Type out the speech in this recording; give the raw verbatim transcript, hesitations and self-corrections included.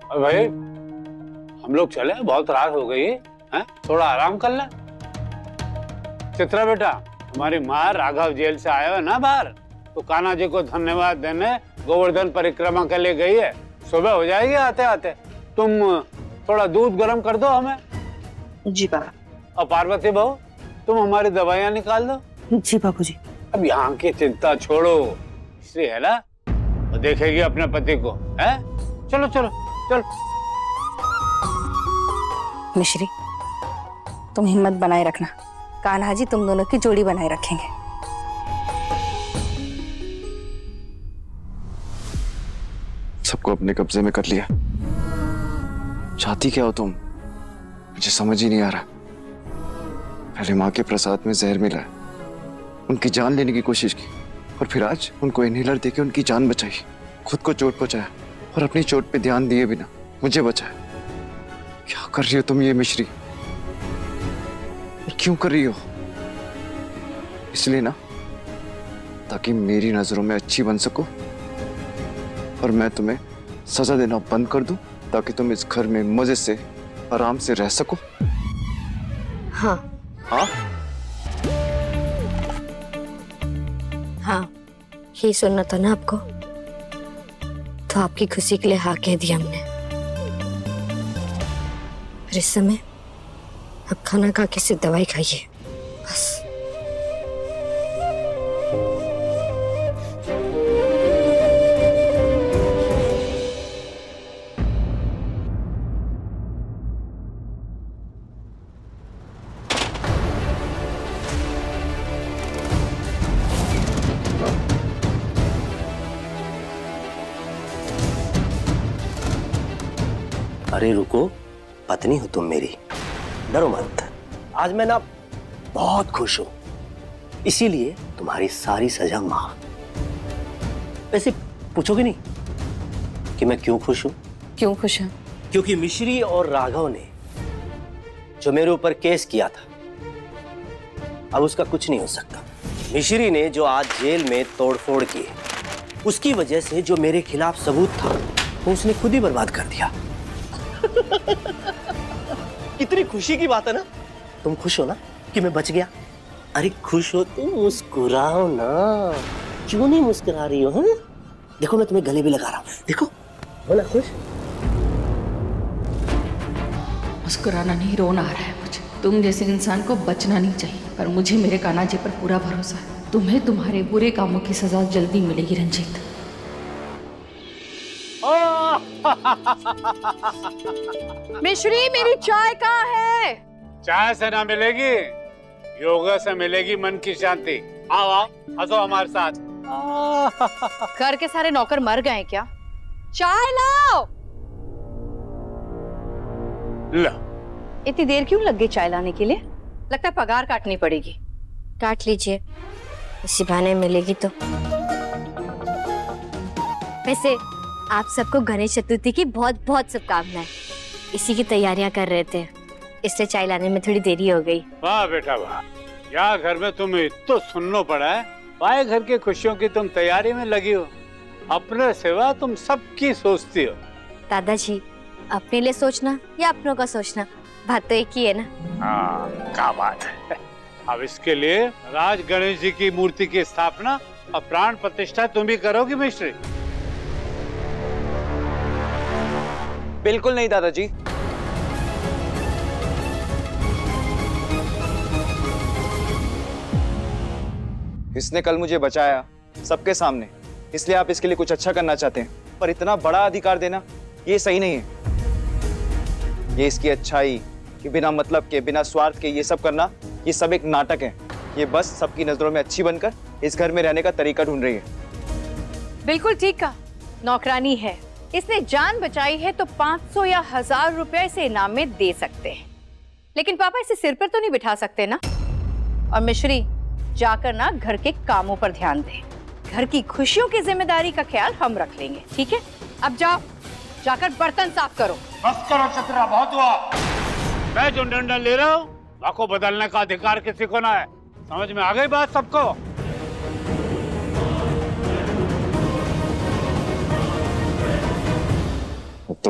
और भाई हम लोग चले, बहुत रात हो गई है, थोड़ा आराम कर ले। चित्रा बेटा, हमारी माँ राघव जेल से आया है ना बाहर, तो कान्हा जी को धन्यवाद देने गोवर्धन परिक्रमा के लिए गई है। सुबह हो जाएगी आते आते। तुम थोड़ा दूध गर्म कर दो हमें। जी बाबा। और पार्वती बहू, तुम हमारी दवाइयाँ निकाल दो। जी बाबूजी। अब यहाँ की चिंता छोड़ो, श्री है ना, वो देखेगी अपने पति को, है? चलो चलो चलो। मिश्री, तुम हिम्मत बनाए रखना, कान्हा जी तुम दोनों की जोड़ी बनाए रखेंगे। सबको अपने कब्जे में कर लिया। चाहती क्या हो तुम? मुझे समझ ही नहीं आ रहा। पहले माँ के प्रसाद में जहर मिला, उनकी जान लेने की कोशिश की, और फिर आज उनको इनहेलर देके उनकी जान बचाई। खुद को चोट पहुंचाया और अपनी चोट पे ध्यान दिए बिना मुझे बचाया। क्या कर रही हो तुम ये मिश्री? और क्यों कर रही हो? इसलिए ना, ताकि मेरी नजरों में अच्छी बन सको और मैं तुम्हें सजा देना बंद कर दूं, ताकि तुम इस घर में मजे से आराम से रह सको। हाँ हाँ हाँ, ये सुनना था ना आपको, तो आपकी खुशी के लिए हाँ कह दिया हमने। और इस समय अब खाना खा के सिर्फ दवाई खाइए बस। अरे रुको, पत्नी हो तुम मेरी, डरो मत। आज मैं ना बहुत खुश हूं, इसीलिए तुम्हारी सारी सजा माफ। वैसे पूछोगे नहीं कि मैं क्यों खुश हूं? क्यों खुश है? क्योंकि मिश्री और राघव ने जो मेरे ऊपर केस किया था, अब उसका कुछ नहीं हो सकता। मिश्री ने जो आज जेल में तोड़फोड़ की, उसकी वजह से जो मेरे खिलाफ सबूत था वो उसने खुद ही बर्बाद कर दिया। कितनी खुशी की बात है ना। तुम खुश हो ना कि मैं बच गया? अरे खुश हो तुम, मुस्कुराओ ना। क्यों नहीं मुस्कुरा रही हो? है? देखो मैं तुम्हें गले भी लगा रहा हूं, देखो। हो ना खुश? मुस्कुराना नहीं, रोना आ रहा है मुझे। तुम जैसे इंसान को बचना नहीं चाहिए, पर मुझे मेरे कान्हा जी पर पूरा भरोसा है। तुम्हें तुम्हारे बुरे कामों की सजा जल्दी मिलेगी रंजीत। मिश्री, मेरी चाय कहाँ है? चाय से ना मिलेगी, योगा से मिलेगी मन की शांति। आओ आओ, हंसो हमारे साथ। घर के सारे नौकर मर गए क्या? चाय लाओ। लो। इतनी देर क्यों लग गई चाय लाने के लिए? लगता है पगार काटनी पड़ेगी। काट लीजिए, इसी बहाने मिलेगी तो। वैसे आप सबको गणेश चतुर्थी की बहुत बहुत शुभकामनाएं। इसी की तैयारियां कर रहे थे, इसलिए चाय लाने में थोड़ी देरी हो गई। वाह बेटा वाह, यहाँ घर में तुम्हें तो सुनना पड़ा है। पाए घर की खुशियों की तुम तैयारी में लगी हो, अपने सिवा तुम सबकी सोचती हो। दादाजी, अपने लिए सोचना या अपनों का सोचना, बात तो एक ही है ना। हाँ, क्या बात है। अब इसके लिए राज गणेश जी की मूर्ति की स्थापना और प्राण प्रतिष्ठा तुम भी करोगी मिश्री? बिल्कुल नहीं दादाजी। इसने कल मुझे बचाया सबके सामने, इसलिए आप इसके लिए कुछ अच्छा करना चाहते हैं, पर इतना बड़ा अधिकार देना ये सही नहीं है। ये इसकी अच्छाई कि बिना मतलब के, बिना स्वार्थ के ये सब करना, ये सब एक नाटक है। ये बस सबकी नजरों में अच्छी बनकर इस घर में रहने का तरीका ढूंढ रही है। बिल्कुल ठीक कहा, नौकरानी है, इसने जान बचाई है तो पाँच सौ या हजार रुपए इसे इनाम में दे सकते हैं। लेकिन पापा इसे सिर पर तो नहीं बिठा सकते ना। और मिश्री, जाकर ना घर के कामों पर ध्यान दे। घर की खुशियों की जिम्मेदारी का ख्याल हम रख लेंगे, ठीक है? अब जाओ, जाकर बर्तन साफ करो। बस करो चित्रा, बहुत हुआ। मैं जो निर्णय ले रहा हूँ, वाको बदलने का अधिकार किसी को ना है। समझ में आ गई बात सबको? तो